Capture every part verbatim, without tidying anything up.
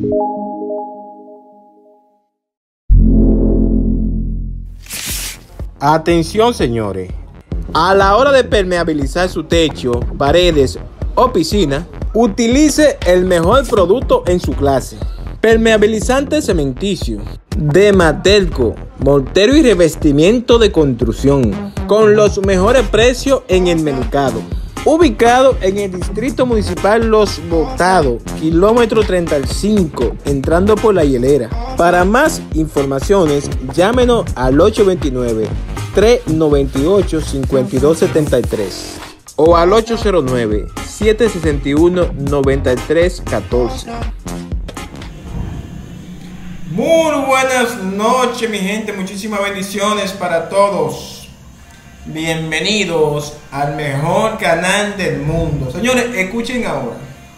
Atención, señores. A la hora de permeabilizar su techo, paredes o piscina, utilice el mejor producto en su clase. Permeabilizante cementicio de Matelco, mortero y revestimiento de construcción, con los mejores precios en el mercado. Ubicado en el Distrito Municipal Los Botados, kilómetro treinta y cinco, entrando por La Hielera. Para más informaciones, llámenos al ocho dos nueve, tres nueve ocho, cinco dos siete tres o al ocho cero nueve, siete seis uno, nueve tres uno cuatro. Muy buenas noches, mi gente. Muchísimas bendiciones para todos. Bienvenidos al mejor canal del mundo. Señores, escuchen ahora.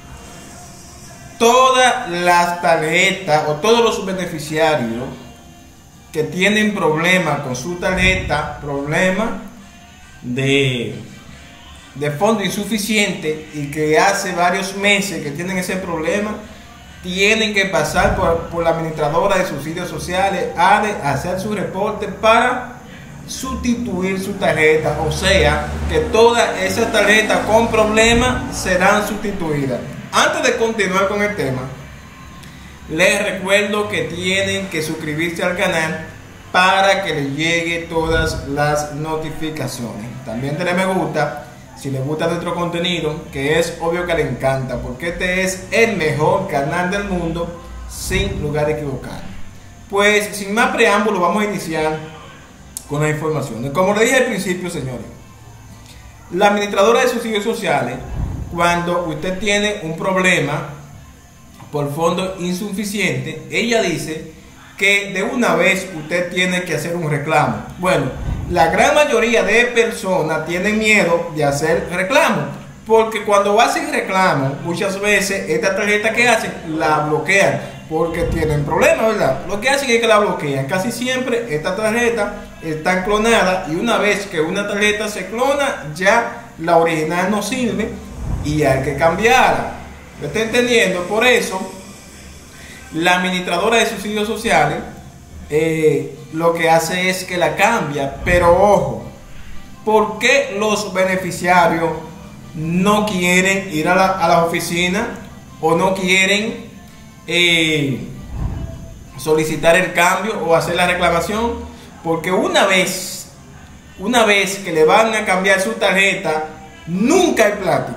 Todas las tarjetas o todos los beneficiarios que tienen problemas con su tarjeta, problemas de, de fondo insuficiente y que hace varios meses que tienen ese problema, tienen que pasar por, por la administradora de subsidios sociales a de hacer su reporte para sustituir su tarjeta, o sea que todas esas tarjetas con problemas serán sustituidas. Antes de continuar con el tema, les recuerdo que tienen que suscribirse al canal para que les llegue todas las notificaciones. También denle me gusta si les gusta nuestro contenido, que es obvio que les encanta, porque este es el mejor canal del mundo, sin lugar a equivocar. Pues sin más preámbulo, vamos a iniciar con las informaciones. Como le dije al principio, señores, la administradora de subsidios sociales, cuando usted tiene un problema por fondo insuficiente, ella dice que de una vez usted tiene que hacer un reclamo. Bueno, la gran mayoría de personas tienen miedo de hacer reclamo, porque cuando hacen reclamo, muchas veces esta tarjeta que hacen, la bloquean, porque tienen problemas, ¿verdad? Lo que hacen es que la bloquean. Casi siempre esta tarjeta está clonada, y una vez que una tarjeta se clona, ya la original no sirve y hay que cambiarla. ¿Me está entendiendo? Por eso la administradora de subsidios sociales eh, lo que hace es que la cambia. Pero ojo, ¿por qué los beneficiarios no quieren ir a la, a la oficina o no quieren eh, solicitar el cambio o hacer la reclamación? Porque una vez, una vez que le van a cambiar su tarjeta, nunca hay plástico.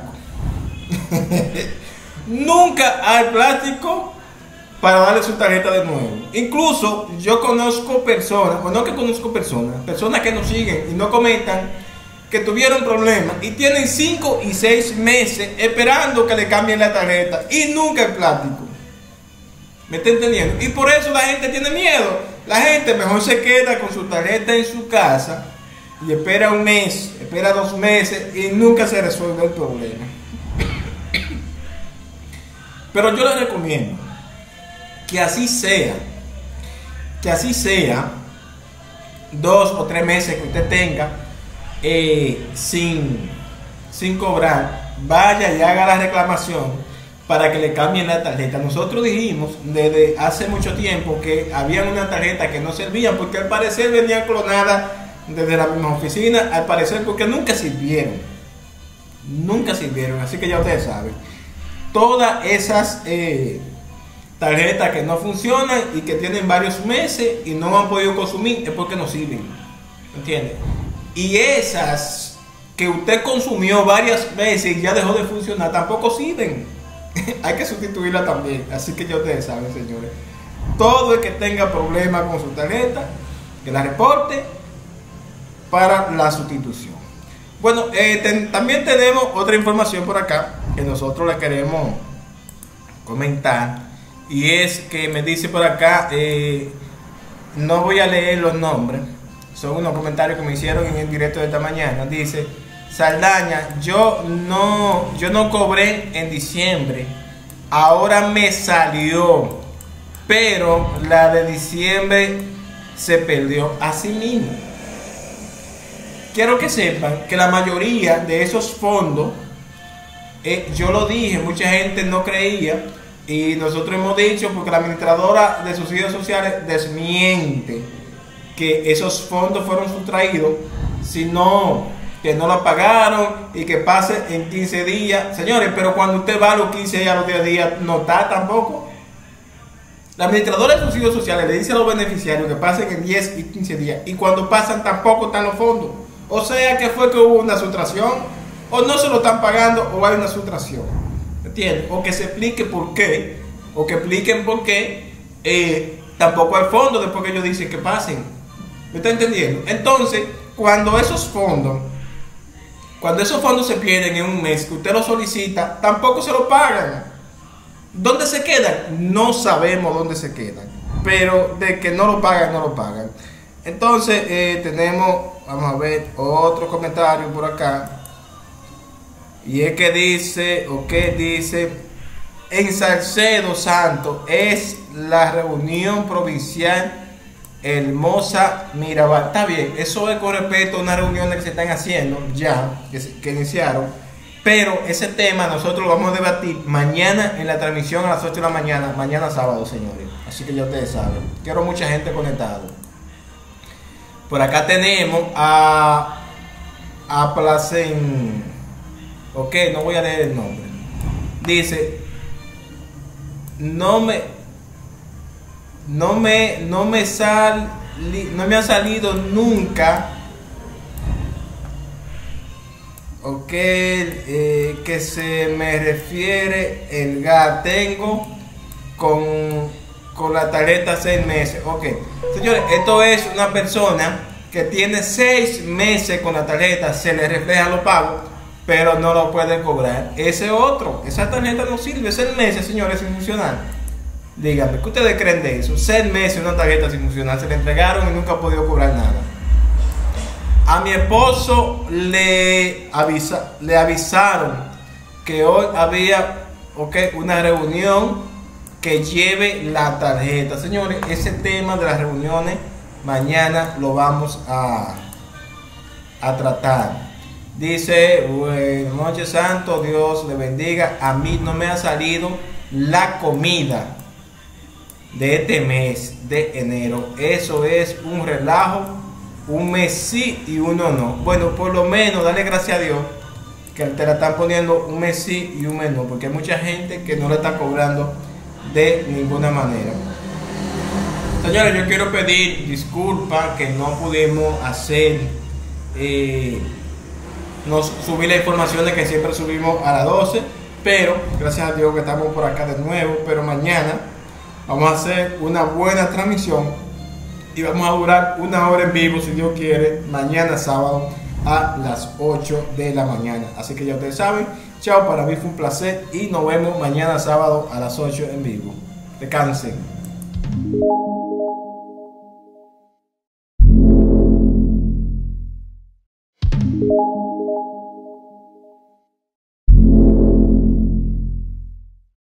Nunca hay plástico para darle su tarjeta de nuevo. Incluso yo conozco personas, o no que conozco personas, personas que nos siguen y nos comentan que tuvieron problemas y tienen cinco y seis meses esperando que le cambien la tarjeta y nunca hay plástico. ¿Me está entendiendo? Y por eso la gente tiene miedo. La gente mejor se queda con su tarjeta en su casa y espera un mes, espera dos meses y nunca se resuelve el problema. Pero yo les recomiendo que así sea, que así sea, dos o tres meses que usted tenga eh, sin, sin cobrar, vaya y haga la reclamación para que le cambien la tarjeta. Nosotros dijimos desde hace mucho tiempo que había una tarjeta que no servían, porque al parecer venían clonadas desde la misma oficina, al parecer porque nunca sirvieron, nunca sirvieron, así que ya ustedes saben. Todas esas eh, tarjetas que no funcionan y que tienen varios meses y no han podido consumir es porque no sirven, ¿entiende? Y esas que usted consumió varias veces y ya dejó de funcionar tampoco sirven. Hay que sustituirla también. Así que ya ustedes saben, señores, todo el que tenga problemas con su tarjeta, que la reporte para la sustitución. Bueno, eh, ten, también tenemos otra información por acá que nosotros le queremos comentar, y es que me dice por acá, eh, no voy a leer los nombres, son unos comentarios que me hicieron en el directo de esta mañana. Dice: Saldaña, yo no, yo no cobré en diciembre, ahora me salió, pero la de diciembre se perdió. Así mismo, quiero que sepan que la mayoría de esos fondos, eh, yo lo dije, mucha gente no creía, Y nosotros hemos dicho, porque la administradora de subsidios sociales desmiente que esos fondos fueron sustraídos, sino que no lo pagaron y que pase en quince días. Señores, pero cuando usted va a los quince días, a los diez días, no está tampoco. La administradora de subsidios sociales le dice a los beneficiarios que pasen en diez y quince días, y cuando pasan tampoco están los fondos. O sea que fue que hubo una sustracción, o no se lo están pagando, o hay una sustracción. ¿Entiendes? O que se explique por qué, o que expliquen por qué eh, tampoco hay fondos después que ellos dicen que pasen. ¿Me está entendiendo? Entonces, cuando esos fondos, cuando esos fondos se pierden en un mes que usted lo solicita, tampoco se lo pagan. ¿Dónde se quedan? No sabemos dónde se quedan, pero de que no lo pagan, no lo pagan. Entonces eh, tenemos, vamos a ver, otro comentario por acá. Y es que dice, o que dice, en Salcedo Santo es la reunión provincial Hermosa Mirabal. Está bien, eso es con respecto a una reunión que se están haciendo ya, que, se, que iniciaron. Pero ese tema nosotros lo vamos a debatir mañana en la transmisión a las ocho de la mañana, mañana sábado, señores. Así que ya ustedes saben. Quiero mucha gente conectada. Por acá tenemos a, a Placen. Ok, no voy a leer el nombre. Dice, no me, no me, no me sal, no me ha salido nunca. Ok, eh, que se me refiere el gas. Tengo con, con la tarjeta seis meses. Ok, señores, esto es una persona que tiene seis meses con la tarjeta, se le reflejan los pagos, pero no lo puede cobrar. Ese otro, esa tarjeta no sirve. Seis meses, señores, sin funcionar. Díganme, ¿qué ustedes creen de eso? Seis meses una tarjeta sin funcionar, se le entregaron y nunca ha podido cobrar nada. A mi esposo le, avisa, le avisaron que hoy había okay, una reunión que lleve la tarjeta. Señores, ese tema de las reuniones mañana lo vamos a, a tratar. Dice, buenas noches, santo, Dios le bendiga. A mí no me ha salido la comida de este mes de enero. Eso es un relajo. Un mes sí y uno no. Bueno, por lo menos dale gracias a Dios que te la están poniendo un mes sí y un mes no, porque hay mucha gente que no le está cobrando de ninguna manera. Señores, yo quiero pedir disculpas que no pudimos hacer eh, nos subir las informaciones que siempre subimos a las doce, pero gracias a Dios que estamos por acá de nuevo. Pero mañana vamos a hacer una buena transmisión y vamos a durar una hora en vivo, si Dios quiere, mañana sábado a las ocho de la mañana. Así que ya ustedes saben, chao, para mí fue un placer y nos vemos mañana sábado a las ocho en vivo. Descansen.